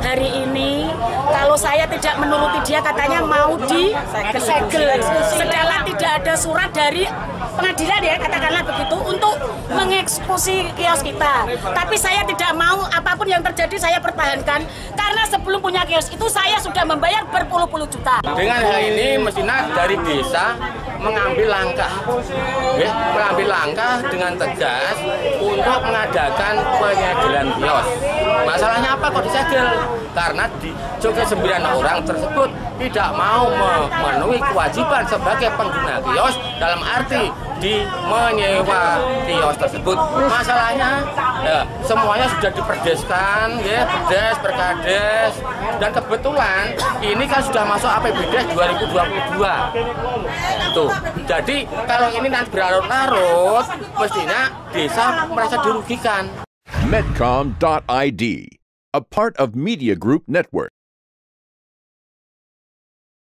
hari ini kalau saya tidak menuruti dia katanya mau disegel. Sedangkan tidak ada surat dari pengadilan ya, katakanlah begitu, untuk mengeksekusi kios kita. Tapi saya tidak mau, apapun yang terjadi saya pertahankan, karena sebelum punya kios itu saya sudah membayar berpuluh-puluh juta. Dengan hal ini mestinya dari desa mengambil langkah dengan tegas untuk mengadakan penyegelan kios. Masalahnya apa kok disegel? Karena di Joget 9 orang tersebut tidak mau memenuhi kewajiban sebagai pengguna kios, dalam arti di menyewa kios tersebut. Masalahnya ya, semuanya sudah diperdeskan, ya, perdes, perkades, dan kebetulan ini kan sudah masuk APBD 2022. Tuh, jadi kalau ini nanti berlarut-larut, mestinya desa merasa dirugikan. Medcom.id, a part of Media Group Network.